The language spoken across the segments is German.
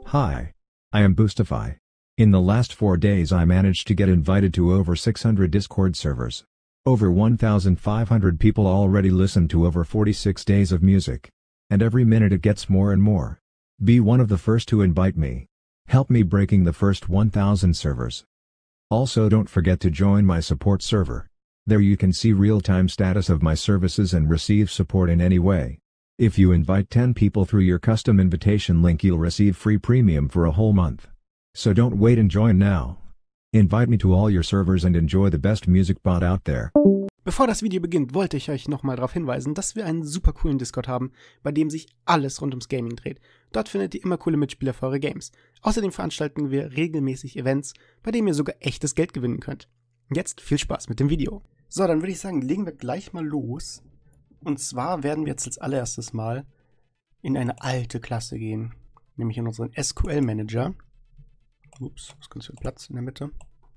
Hi. I am Boostify. In the last 4 days I managed to get invited to over 600 Discord servers. Over 1,500 people already listen to over 46 days of music. And every minute it gets more and more. Be one of the first to invite me. Help me breaking the first 1,000 servers. Also don't forget to join my support server. There you can see real-time status of my services and receive support in any way. If you invite 10 people through your custom invitation link you'll receive free premium for a whole month. So don't wait and join now. Invite me to all your servers and enjoy the best music bot out there. Bevor das Video beginnt, wollte ich euch nochmal darauf hinweisen, dass wir einen super coolen Discord haben, bei dem sich alles rund ums Gaming dreht. Dort findet ihr immer coole Mitspieler für eure Games. Außerdem veranstalten wir regelmäßig Events, bei denen ihr sogar echtes Geld gewinnen könnt. Jetzt viel Spaß mit dem Video. So, dann würde ich sagen, legen wir gleich mal los. Und zwar werden wir jetzt als allererstes mal in eine alte Klasse gehen, nämlich in unseren SQL-Manager. Ups, was ganz viel Platz in der Mitte.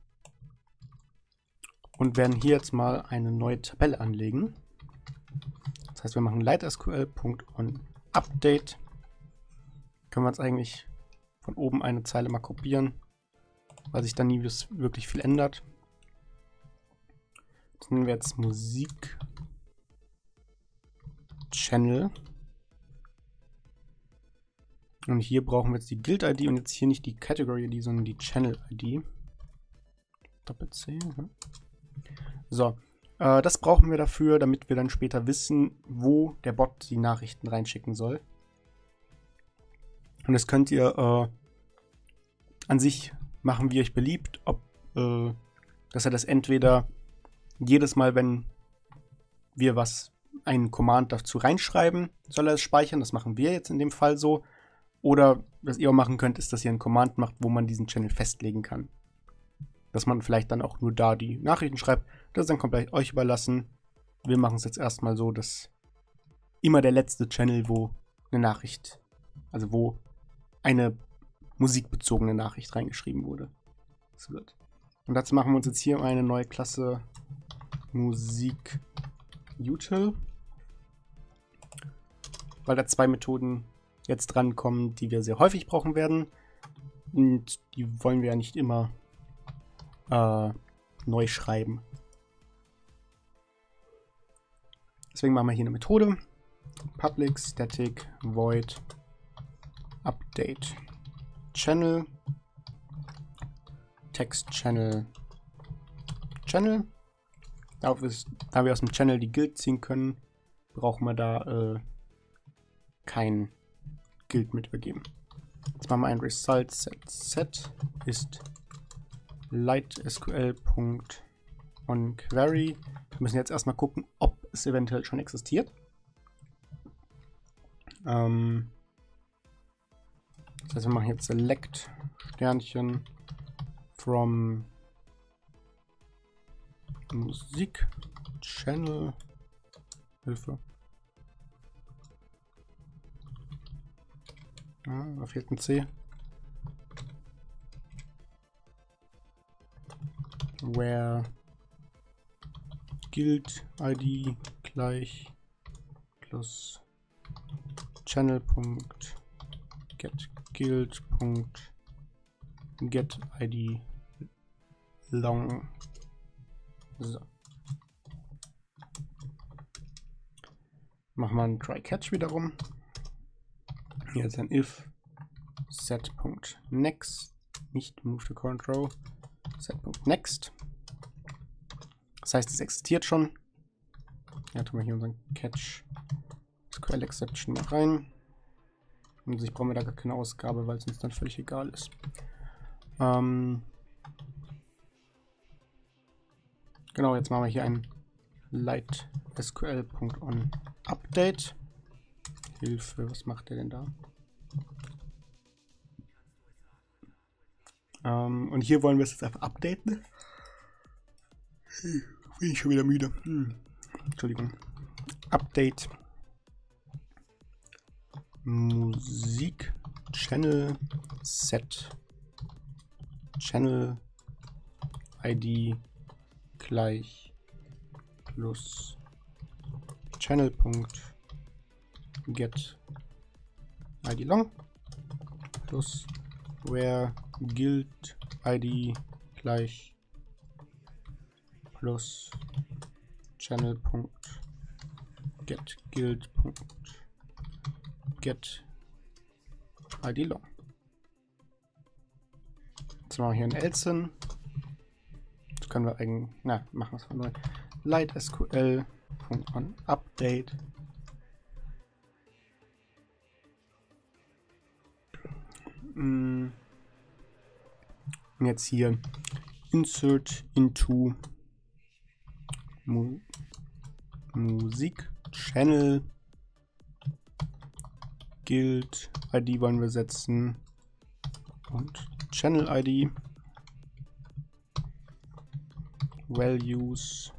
Und werden hier jetzt mal eine neue Tabelle anlegen. Das heißt, wir machen LightSQL.onUpdate. Können wir uns eigentlich von oben eine Zeile mal kopieren, weil sich dann nie wirklich viel ändert. Das nehmen wir jetzt Musik Channel. Und hier brauchen wir jetzt die Guild-ID und jetzt hier nicht die Category-ID, sondern die Channel-ID. Doppel-C. So, das brauchen wir dafür, damit wir dann später wissen, wo der Bot die Nachrichten reinschicken soll. Und das könnt ihr an sich machen, wie euch beliebt, ob dass er das entweder jedes Mal, wenn wir einen Command dazu reinschreiben, soll er es speichern. Das machen wir jetzt in dem Fall so. Oder was ihr auch machen könnt, ist, dass ihr einen Command macht, wo man diesen Channel festlegen kann. Dass man vielleicht dann auch nur da die Nachrichten schreibt. Das ist dann komplett euch überlassen. Wir machen es jetzt erstmal so, dass immer der letzte Channel, wo eine Nachricht, also wo eine musikbezogene Nachricht reingeschrieben wurde, das wird. Und dazu machen wir uns jetzt hier eine neue Klasse Musik-Util, weil da 2 Methoden jetzt drankommen, die wir sehr häufig brauchen werden. Und die wollen wir ja nicht immer neu schreiben. Deswegen machen wir hier eine Methode. Public static void update channel text channel. Da wir aus dem Channel die Guild ziehen können, brauchen wir da kein Guild mit übergeben. Jetzt machen wir ein Result set ist LightSQL.onQuery. Wir müssen jetzt erstmal gucken, ob es eventuell schon existiert. Das heißt, wir machen jetzt select Sternchen from Musik Channel. Hilfe. Da fehlt ein C. Where Guild ID gleich plus channel.getGuild.get ID long. So. Machen wir einen Try-Catch wiederum. Hier ist ein if set.next, nicht move to current row, set.next. Das heißt, es existiert schon. Ja, tun wir hier unseren Catch SQL Exception mal rein. Und ich brauche mir da gar keine Ausgabe, weil es uns dann völlig egal ist. Genau, jetzt machen wir hier ein LightSQL.onUpdate. Hilfe, was macht der denn da? Und hier wollen wir es jetzt einfach updaten. Bin ich schon wieder müde. Entschuldigung. Update Musik Channel Set Channel ID gleich plus Channel.get ID long plus where guild ID gleich plus channel.getGuild.get ID long. Jetzt machen wir hier ein else hin. Das können wir eigentlich, machen wir es von neu. Light SQL .onUpdate. Und jetzt hier insert into Musik Channel Guild ID wollen wir setzen und Channel ID Values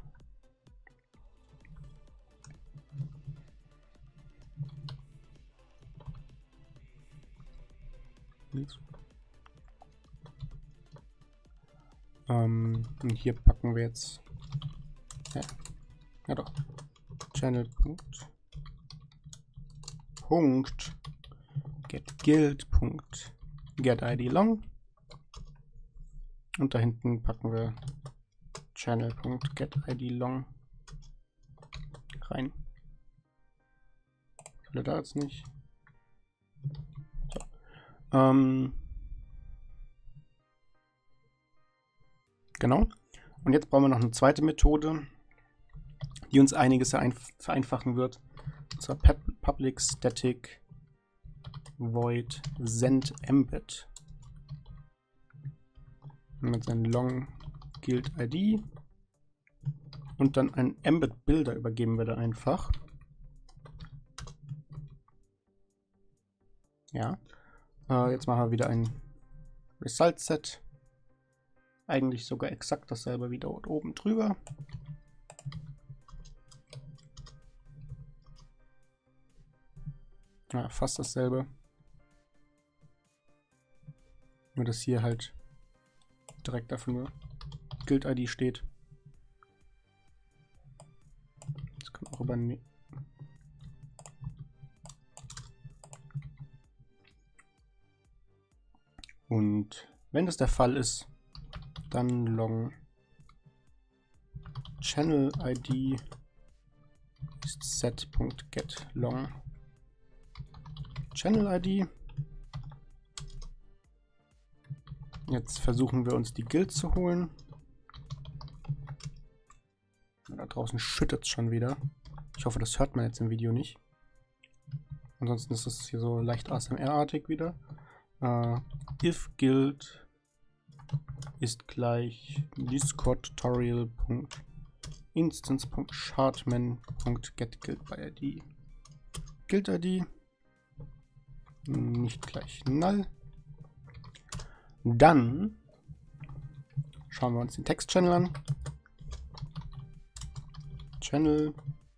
und hier packen wir jetzt ja doch Channel .getGuild.getID long und da hinten packen wir Channel.getID long rein. Will er da jetzt nicht? So. Genau. Und jetzt brauchen wir noch eine zweite Methode, die uns einiges vereinfachen wird. Und zwar public static void send embed. Mit seinem long guild ID und dann einen embed Builder übergeben wir da einfach. Ja. Jetzt machen wir wieder ein Result Set. Eigentlich sogar exakt dasselbe wie dort oben drüber. Ja, fast dasselbe. Nur dass hier halt direkt dafür nur Guild ID steht. Das kann auch übernehmen. Und wenn das der Fall ist, dann long Channel ID ist set.get long Channel ID. Jetzt versuchen wir uns die Guild zu holen. Da draußen schüttet es schon wieder. Ich hoffe, das hört man jetzt im Video nicht. Ansonsten ist es hier so leicht ASMR-artig wieder. If Guild ist gleich discord.tutorial.instance.shardman.getGuildById. Guild ID nicht gleich null. Dann schauen wir uns den Text-Channel an. Channel,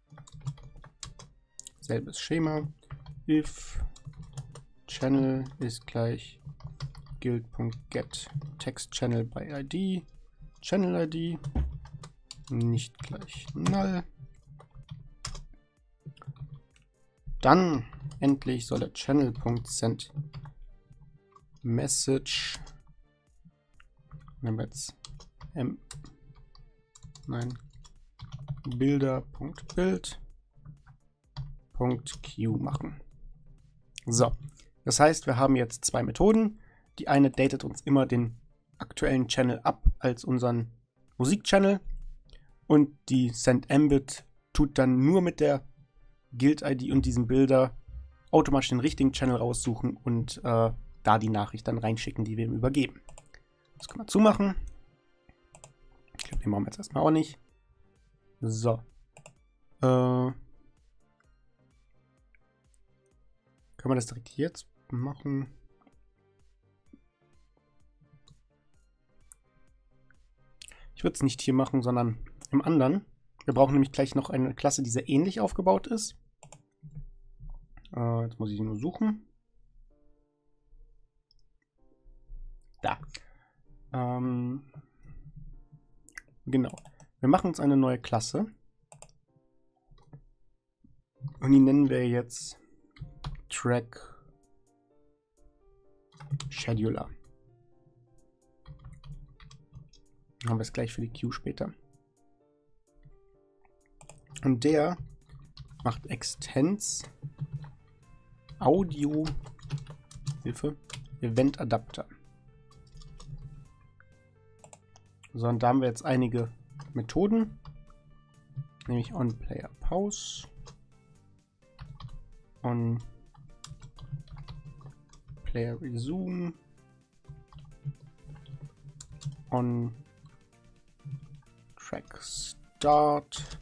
selbes Schema. If Channel ist gleich guild.get TextChannel by ID, Channel ID nicht gleich null. Dann endlich soll der Channel.send Message, nehmen wir jetzt Bilder.build.q machen. So, das heißt, wir haben jetzt zwei Methoden. Die eine datet uns immer den aktuellen Channel ab als unseren Musik-Channel und die send_embed tut dann nur mit der Guild-ID und diesem Bilder automatisch den richtigen Channel raussuchen und da die Nachricht dann reinschicken, die wir ihm übergeben. Das können wir zumachen. Ich glaube, den machen wir jetzt erstmal auch nicht. So. Können wir das direkt jetzt machen? Ich würde es nicht hier machen, sondern im anderen. Wir brauchen nämlich gleich noch eine Klasse, die sehr ähnlich aufgebaut ist. Jetzt muss ich sie nur suchen. Da. Genau. Wir machen uns eine neue Klasse. Und die nennen wir jetzt Track Scheduler. Dann haben wir es gleich für die Queue später. Und der macht Extends Audio Hilfe Event Adapter. So, und da haben wir jetzt einige Methoden, nämlich onPlayerPause, onPlayerResume, onTrackStart,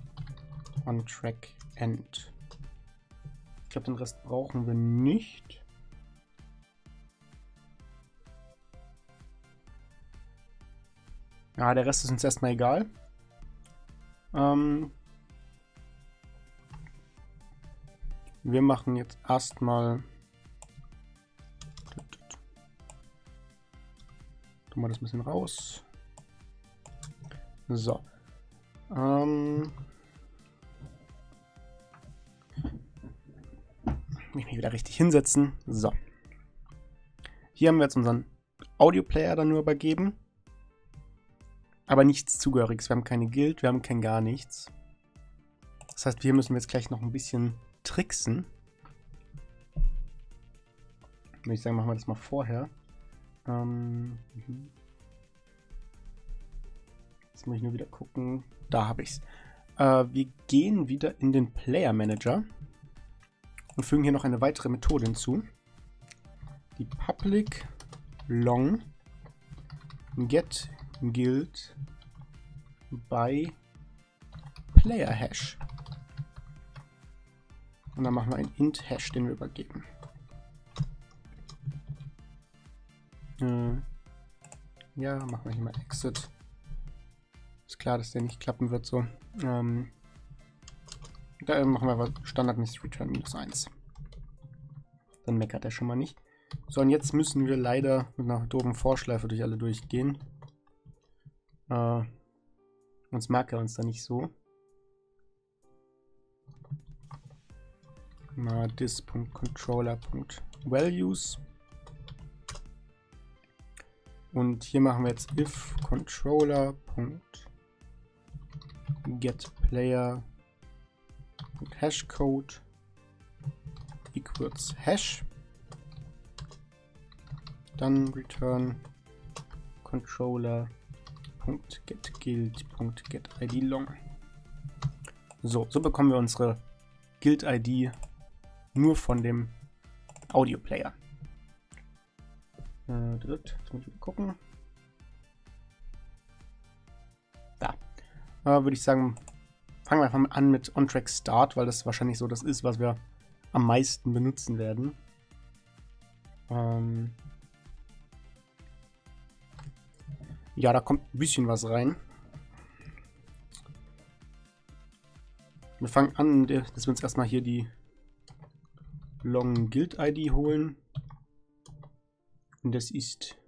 onTrackEnd. Ich glaube, den Rest brauchen wir nicht. Ja, der Rest ist uns erstmal egal. Wir machen jetzt erstmal. Tun wir das ein bisschen raus. So. Ich mich wieder richtig hinsetzen. So. Hier haben wir jetzt unseren Audioplayer dann nur übergeben. Aber nichts Zugehöriges. Wir haben keine Guild, wir haben kein gar nichts. Das heißt, hier müssen wir jetzt gleich noch ein bisschen tricksen. Würde ich sagen, machen wir das mal vorher. Jetzt muss ich nur wieder gucken. Da habe ich es. Wir gehen wieder in den Player Manager und fügen hier noch eine weitere Methode hinzu. Die public long get guild by player hash. Und dann machen wir einen int hash, den wir übergeben. Ja, machen wir hier mal exit. Ist klar, dass der nicht klappen wird so. Da machen wir aber standardmäßig return -1. Dann meckert er schon mal nicht. So, und jetzt müssen wir leider mit einer doofen Vorschleife durch alle durchgehen. Sonst mag er uns da nicht so. Mal dis.controller.values. Und hier machen wir jetzt if controller.getPlayer.hashcode equals hash. Dann return controller.getGuild.getIDlong. So bekommen wir unsere Guild-ID nur von dem Audioplayer. Jetzt muss ich mal gucken. Da. Würde ich sagen, fangen wir einfach mal an mit onTrackStart, weil das wahrscheinlich so das ist, was wir am meisten benutzen werden. Ja, da kommt ein bisschen was rein. Wir fangen an, dass wir uns erstmal hier die Long Guild ID holen. Und das ist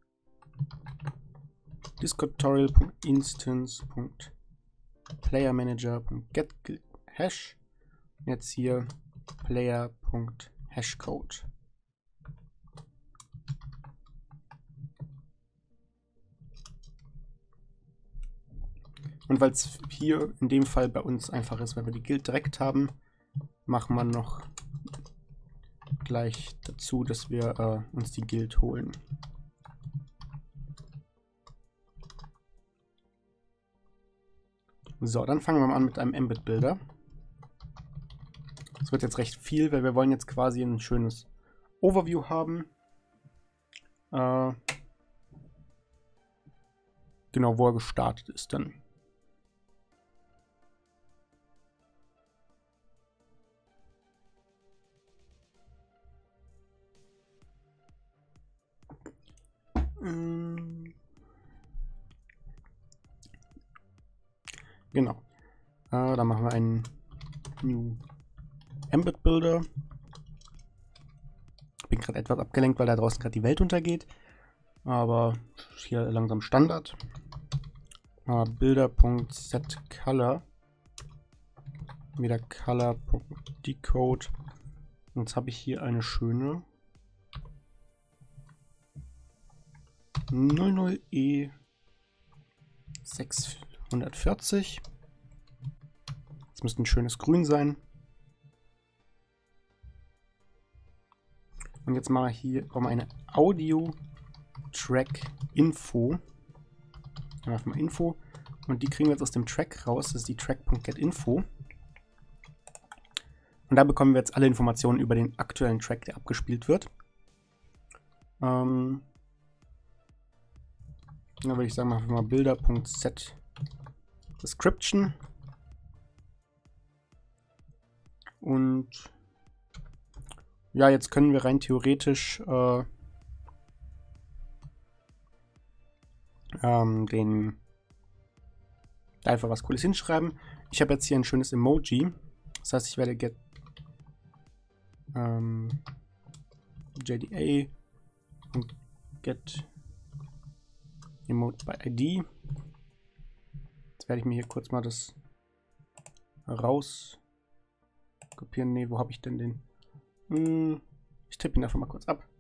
discotutorial.instance.playermanager.getHash. Jetzt hier player.hashcode. Und weil es hier in dem Fall bei uns einfach ist, weil wir die Guild direkt haben, machen wir noch gleich dazu, dass wir uns die Guild holen. So, dann fangen wir mal an mit einem Embed Builder. Das wird jetzt recht viel, weil wir wollen jetzt quasi ein schönes Overview haben. Genau, wo er gestartet ist dann. Genau. Da machen wir einen New Embed Builder. Bin gerade etwas abgelenkt, weil da draußen gerade die Welt untergeht. Aber hier langsam Standard. Builder.setColor. Wieder Color.decode. Und jetzt habe ich hier eine schöne 00E 640. Das müsste ein schönes Grün sein. Und jetzt mache ich hier eine Audio-Track-Info. Einfach mal Info. Und die kriegen wir jetzt aus dem Track raus. Das ist die Track.getInfo. Und da bekommen wir jetzt alle Informationen über den aktuellen Track, der abgespielt wird. Dann würde ich sagen, machen wir mal Bilder.setDescription. Und ja, jetzt können wir rein theoretisch da einfach was Cooles hinschreiben. Ich habe jetzt hier ein schönes Emoji. Das heißt, ich werde JDA und get Emote by ID. Jetzt werde ich mir hier kurz mal das raus kopieren. Ne, wo habe ich denn den? Ich tippe ihn einfach mal kurz ab.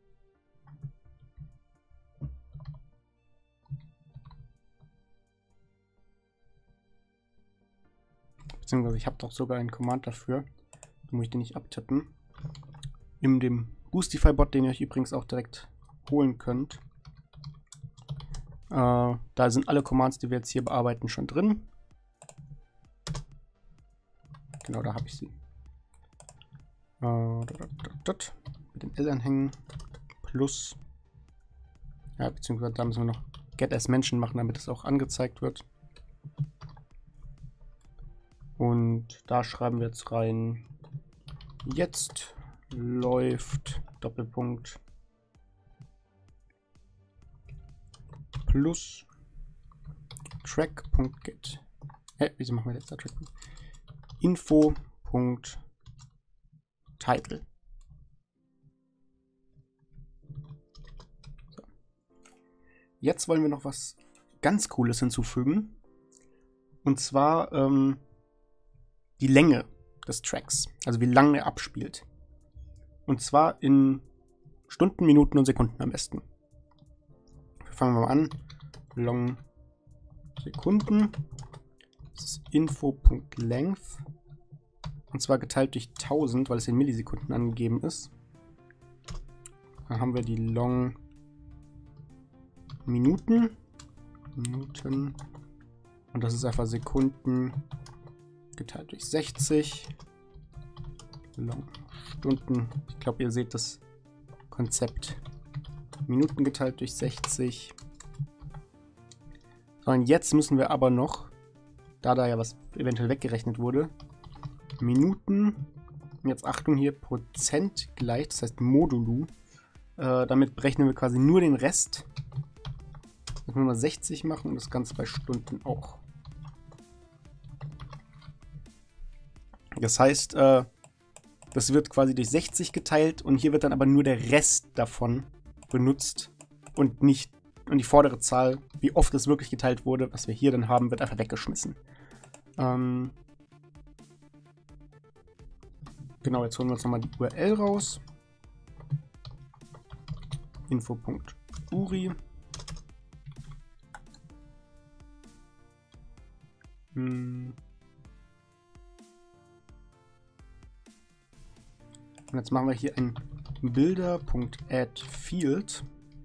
Beziehungsweise ich habe doch sogar einen Command dafür. Da muss ich den nicht abtippen. In dem Boostify-Bot, den ihr euch übrigens auch direkt holen könnt. Da sind alle Commands, die wir jetzt hier bearbeiten, schon drin. Genau, da habe ich sie. Mit den L-Anhängen plus. Ja, beziehungsweise da müssen wir noch get as Menschen machen, damit es auch angezeigt wird. Und da schreiben wir jetzt rein, jetzt läuft Doppelpunkt plus track.get. Wieso machen wir jetzt da Track? Info.title. So. Jetzt wollen wir noch was ganz Cooles hinzufügen. Und zwar die Länge des Tracks. Also wie lange er abspielt. Und zwar in Stunden, Minuten und Sekunden am besten. Fangen wir mal an. Long Sekunden. Das ist info.length. Und zwar geteilt durch 1000, weil es in Millisekunden angegeben ist. Dann haben wir die Long Minuten. Und das ist einfach Sekunden geteilt durch 60. Long Stunden. Ich glaube, ihr seht das Konzept. Minuten geteilt durch 60. So, und jetzt müssen wir aber noch, da ja was eventuell weggerechnet wurde, Minuten, jetzt Achtung hier, Prozent gleich, das heißt Modulo. Damit berechnen wir quasi nur den Rest. Das müssen wir mal 60 machen und das Ganze bei Stunden auch. Das heißt, das wird quasi durch 60 geteilt und hier wird dann aber nur der Rest davon benutzt und nicht, und die vordere Zahl, wie oft es wirklich geteilt wurde, was wir hier dann haben, wird einfach weggeschmissen. Genau, jetzt holen wir uns nochmal die URL raus. Info.uri. Und jetzt machen wir hier ein Bilder.addField.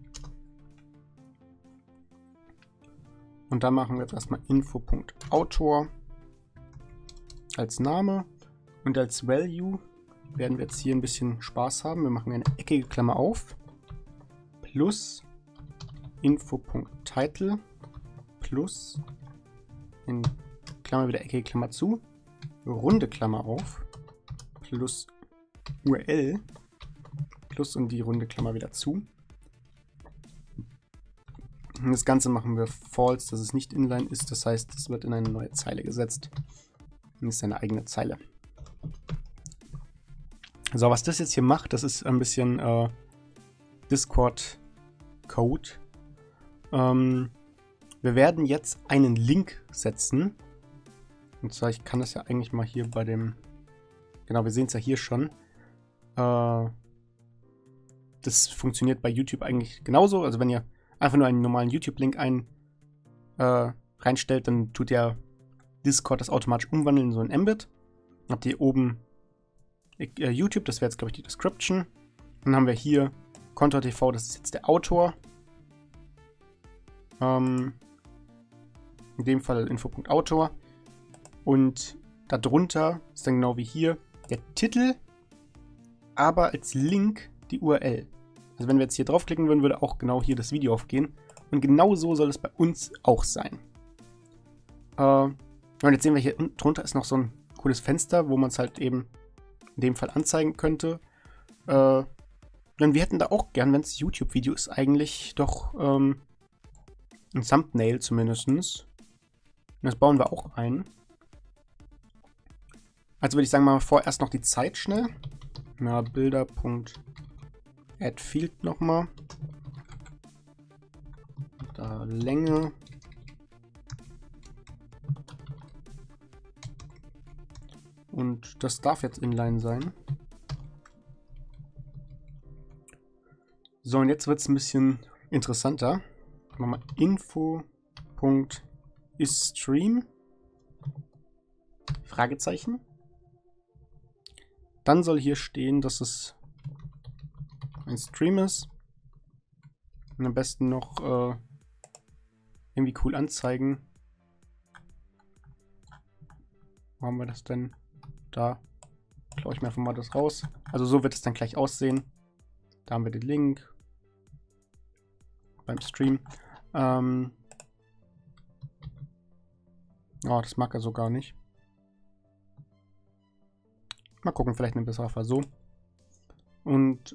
Und dann machen wir jetzt erstmal Info.autor als Name. Und als Value werden wir jetzt hier ein bisschen Spaß haben. Wir machen eine eckige Klammer auf. Plus Info.title. Plus in Klammer wieder eckige Klammer zu. Runde Klammer auf. Plus URL. Plus und die runde Klammer wieder zu. Und das Ganze machen wir false, dass es nicht inline ist. Das heißt, es wird in eine neue Zeile gesetzt. Und ist eine eigene Zeile. So, was das jetzt hier macht, das ist ein bisschen Discord-Code. Wir werden jetzt einen Link setzen. Und zwar, ich kann das ja eigentlich mal hier bei dem... Genau, wir sehen es ja hier schon. Das funktioniert bei YouTube eigentlich genauso. Also wenn ihr einfach nur einen normalen YouTube-Link reinstellt, dann tut ja Discord das automatisch umwandeln in so ein Embed. Dann habt ihr oben YouTube, das wäre jetzt, glaube ich, die Description. Dann haben wir hier Kontor TV, das ist jetzt der Autor. In dem Fall Info.autor. Und darunter ist dann genau wie hier der Titel, aber als Link die URL. Also wenn wir jetzt hier draufklicken würden, würde auch genau hier das Video aufgehen. Und genau so soll es bei uns auch sein. Und jetzt sehen wir hier unten drunter ist noch so ein cooles Fenster, wo man es halt eben in dem Fall anzeigen könnte. Denn wir hätten da auch gern, wenn es YouTube-Video ist, eigentlich doch ein Thumbnail zumindest. Und das bauen wir auch ein. Also würde ich sagen, mal vorerst noch die Zeit schnell. Na, Bilder.addField nochmal. Da Länge. Und das darf jetzt inline sein. So, und jetzt wird es ein bisschen interessanter. Machen wir info.isStream. Fragezeichen. Dann soll hier stehen, dass es ein Stream ist. Und am besten noch irgendwie cool anzeigen. Wo haben wir das denn? Da klaue ich mir einfach mal das raus. Also so wird es dann gleich aussehen. Da haben wir den Link beim Stream. Oh, das mag er so gar nicht. Mal gucken, vielleicht eine bessere Fall so. Und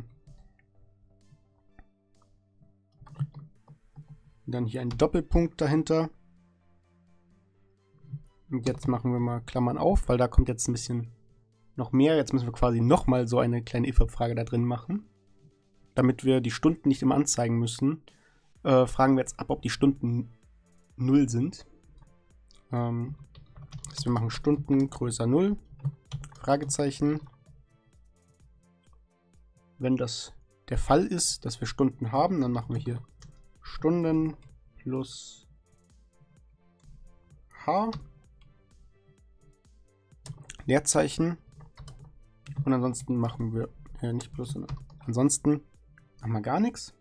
dann hier ein Doppelpunkt dahinter. Und jetzt machen wir mal Klammern auf, weil da kommt jetzt ein bisschen noch mehr. Jetzt müssen wir quasi nochmal so eine kleine if-Abfrage da drin machen. Damit wir die Stunden nicht immer anzeigen müssen, fragen wir jetzt ab, ob die Stunden 0 sind. Also wir machen Stunden größer 0. Fragezeichen. Wenn das der Fall ist, dass wir Stunden haben, dann machen wir hier Stunden plus H. Leerzeichen. Und ansonsten machen wir nicht plus, sondern ansonsten machen wir gar nichts.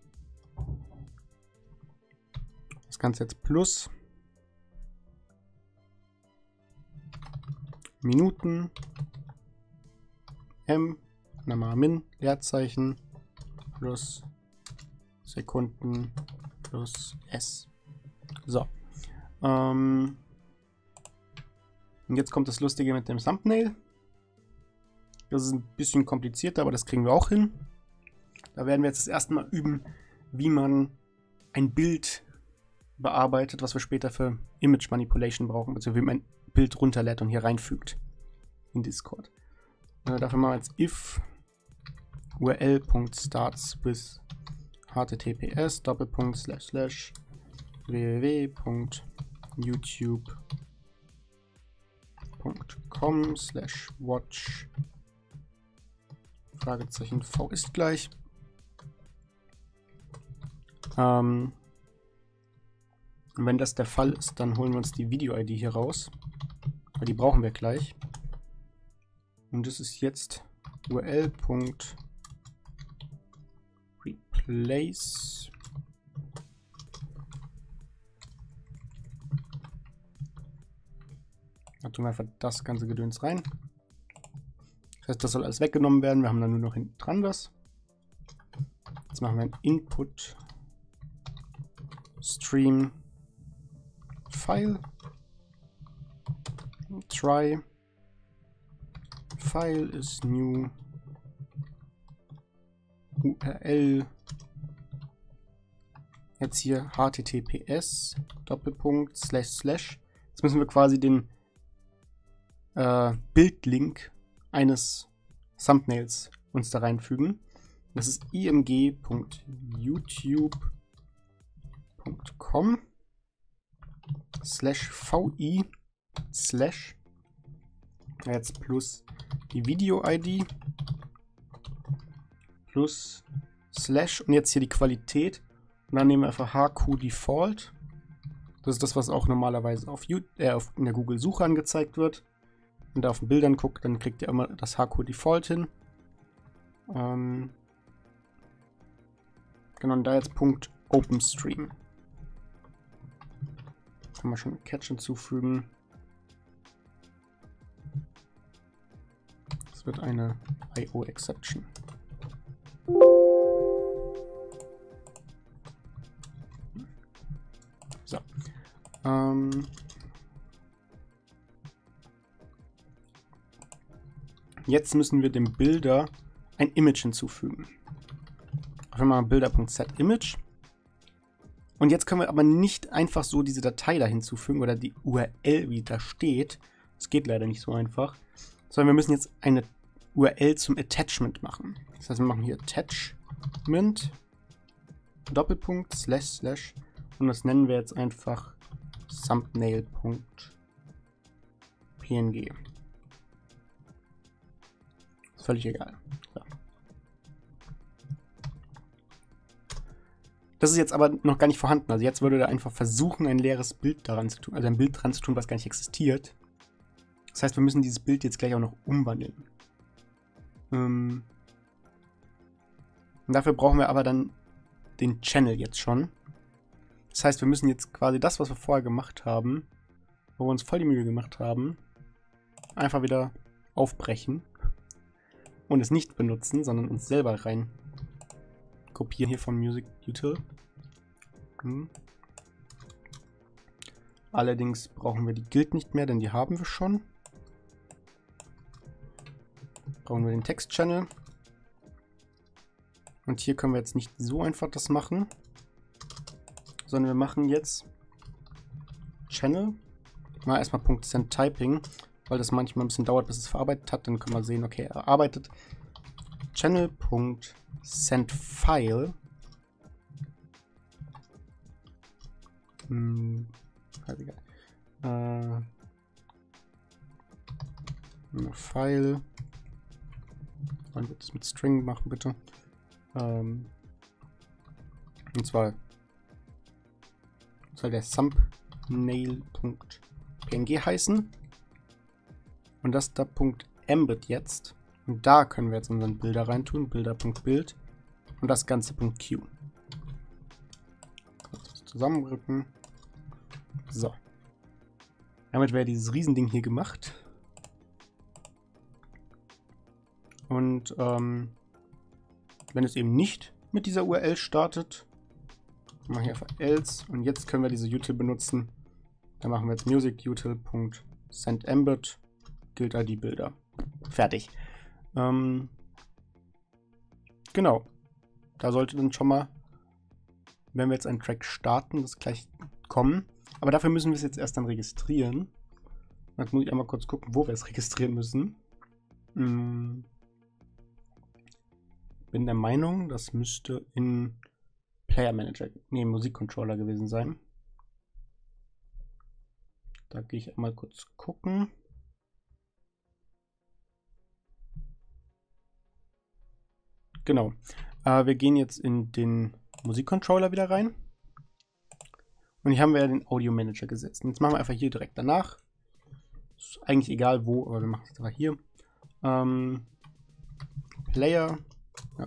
Das Ganze jetzt plus Minuten M, nochmal Min, Leerzeichen, plus Sekunden, plus S. So. Und jetzt kommt das Lustige mit dem Thumbnail. Das ist ein bisschen komplizierter, aber das kriegen wir auch hin. Da werden wir jetzt das erste Mal üben, wie man ein Bild bearbeitet, was wir später für Image Manipulation brauchen, beziehungsweise wie man ein Bild runterlädt und hier reinfügt in Discord. Dafür machen wir jetzt if url.starts with https://www.youtube.com/watch Fragezeichen v ist gleich. Und wenn das der Fall ist, dann holen wir uns die Video-ID hier raus. Weil die brauchen wir gleich. Und das ist jetzt url.replace. Da tun wir einfach das ganze Gedöns rein. Das heißt, das soll alles weggenommen werden. Wir haben dann nur noch hinten dran was. Jetzt machen wir ein Input Stream File. Try. File is new URL. Jetzt hier https Doppelpunkt / Jetzt müssen wir quasi den Bildlink eines Thumbnails uns da reinfügen. Das ist img.youtube.com/vi/ jetzt plus die Video-ID plus / und jetzt hier die Qualität und dann nehmen wir einfach HQ Default Das ist das, was auch normalerweise in der Google-Suche angezeigt wird. Wenn ihr auf den Bildern guckt, dann kriegt ihr immer das Hardcore Default hin. Genau, und da jetzt Punkt OpenStream. Kann man schon einen Catch hinzufügen. Das wird eine IO-Exception. So. Jetzt müssen wir dem Bilder ein Image hinzufügen. Einfach mal Bilder.setImage. Und jetzt können wir aber nicht einfach so diese Datei da hinzufügen oder die URL, wie da steht. Das geht leider nicht so einfach. Sondern wir müssen jetzt eine URL zum Attachment machen. Das heißt, wir machen hier Attachment Doppelpunkt / und das nennen wir jetzt einfach Thumbnail.png. Ist völlig egal. Ja. Das ist jetzt aber noch gar nicht vorhanden. Also jetzt würde er einfach versuchen, ein leeres Bild daran zu tun, also ein Bild dran zu tun, was gar nicht existiert. Das heißt, wir müssen dieses Bild jetzt gleich auch noch umwandeln. Und dafür brauchen wir aber dann den Channel jetzt schon. Das heißt, wir müssen jetzt quasi das, was wir vorher gemacht haben, wo wir uns voll die Mühe gemacht haben, einfach wieder aufbrechen und es nicht benutzen, sondern uns selber rein kopieren hier von Music Util. Allerdings brauchen wir die Guild nicht mehr, denn die haben wir schon. Brauchen wir den Text-Channel. Und hier können wir jetzt nicht so einfach das machen, sondern wir machen jetzt Channel. Mal erstmal .sendTyping, weil das manchmal ein bisschen dauert, bis es verarbeitet hat. Dann können wir sehen, okay, er arbeitet. Channel.sendFile. File. Man wird es mit String machen, bitte. Und zwar soll der Thumbnail.png heißen. Und das da .embed jetzt. Und da können wir jetzt unseren Bilder reintun. Bilder.bild. Und das Ganze .q. Zusammenrücken. So. Damit wäre dieses Riesending hier gemacht. Und wenn es eben nicht mit dieser URL startet, machen wir hier einfach else und jetzt können wir diese Util benutzen. Dann machen wir jetzt musicutil.sendEmbed Guild ID Bilder. Fertig. Genau. Da sollte dann schon mal, wenn wir jetzt einen Track starten, das gleich kommen. Aber dafür müssen wir es jetzt erst dann registrieren. Jetzt muss ich einmal kurz gucken, wo wir es registrieren müssen. Bin der Meinung, das müsste in Player Manager, nee, Musikcontroller gewesen sein. Da gehe ich einmal kurz gucken. Genau. Wir gehen jetzt in den Musikcontroller wieder rein. Und hier haben wir ja den Audio Manager gesetzt. Und jetzt machen wir einfach hier direkt danach. Ist eigentlich egal wo, aber wir machen es einfach hier. Player. Ja.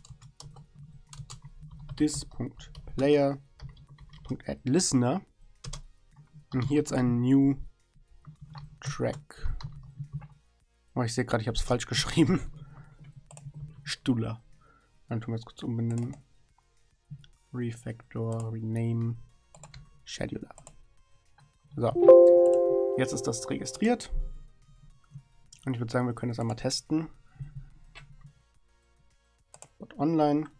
This.player.addListener. Und hier jetzt ein New Track. Oh, ich sehe gerade, ich habe es falsch geschrieben. Stuller. Dann tun wir es kurz umbenennen. Refactor, Rename, Scheduler. So. Jetzt ist das registriert. Und ich würde sagen, wir können es einmal testen. Online.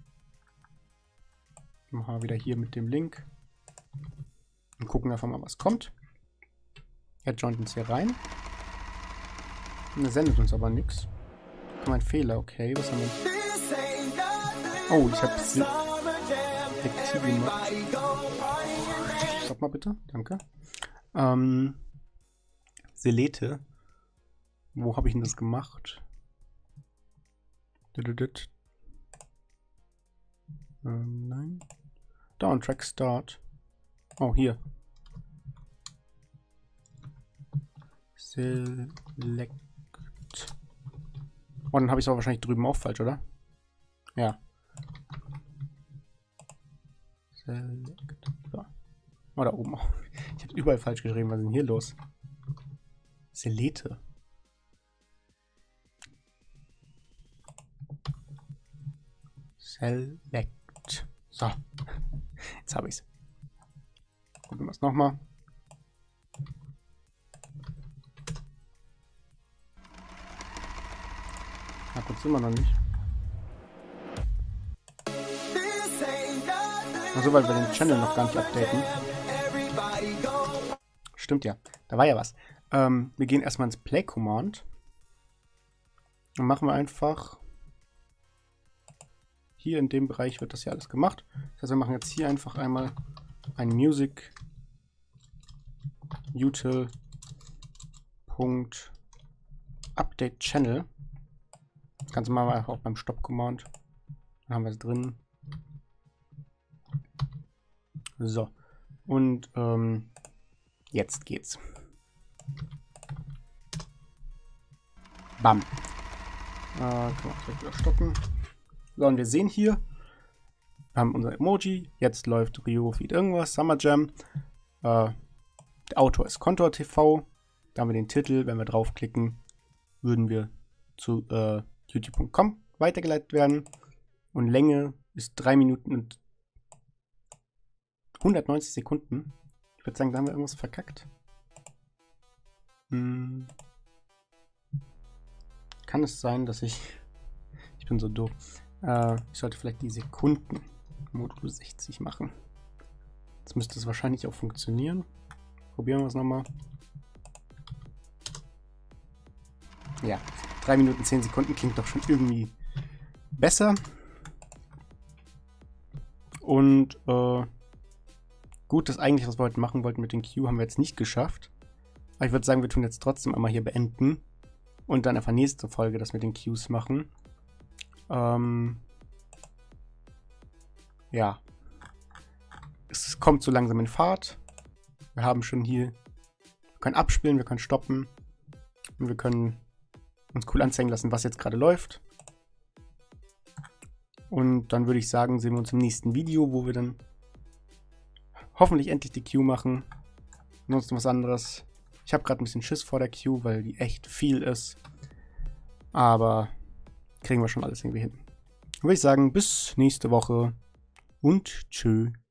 Machen wir wieder hier mit dem Link. Und gucken einfach mal, was kommt. Er joint uns hier rein. Und er sendet uns aber nichts. Komm, ein Fehler, okay. Was haben wir? Oh, ich habe selektiv gemacht. Stopp mal bitte, danke. Selete. Wo habe ich denn das gemacht? Nein. Da und Track Start. Oh, hier. Select. Oh, dann habe ich es aber wahrscheinlich drüben auch falsch, oder? Ja. Select. So. Oh, da oben auch. Ich habe überall falsch geschrieben. Was ist denn hier los? Selete. Select. So. Jetzt habe ich es. Gucken wir es nochmal. Na, kurz immer noch nicht. Also, weil wir den Channel noch gar nicht updaten. Stimmt ja. Da war ja was. Wir gehen erstmal ins Play-Command. Dann machen wir einfach... Hier in dem Bereich wird das ja alles gemacht. Das heißt, wir machen jetzt hier einfach einmal ein Music util .update Channel. Das Ganze machen wir auch beim Stop-Command. Dann haben wir es drin. So. Und jetzt geht's. Bam. Können wir direkt wieder stoppen. So, und wir sehen hier, wir haben unser Emoji. Jetzt läuft Rio Feed irgendwas, Summer Jam. Der Autor ist Kontor TV. Da haben wir den Titel. Wenn wir draufklicken, würden wir zu youtube.com weitergeleitet werden. Und Länge ist 3 Minuten und 190 Sekunden. Ich würde sagen, da haben wir irgendwas verkackt. Kann es sein, dass ich bin so doof. Ich sollte vielleicht die Sekunden Modul 60 machen. Jetzt müsste es wahrscheinlich auch funktionieren. Probieren wir es nochmal. Ja, 3 Minuten 10 Sekunden klingt doch schon irgendwie besser. Und gut, das eigentlich, was wir heute machen wollten mit den Q, haben wir jetzt nicht geschafft. Aber ich würde sagen, wir tun jetzt trotzdem einmal hier beenden. Und dann einfach nächste Folge das mit den Qs machen. Ja. Es kommt so langsam in Fahrt. Wir haben schon hier... Wir können abspielen, wir können stoppen. Und wir können uns cool anzeigen lassen, was jetzt gerade läuft. Und dann würde ich sagen, sehen wir uns im nächsten Video, wo wir dann hoffentlich endlich die Queue machen. Ansonsten was anderes. Ich habe gerade ein bisschen Schiss vor der Queue, weil die echt viel ist. Aber kriegen wir schon alles irgendwie hin. Dann würde ich sagen, bis nächste Woche und tschö.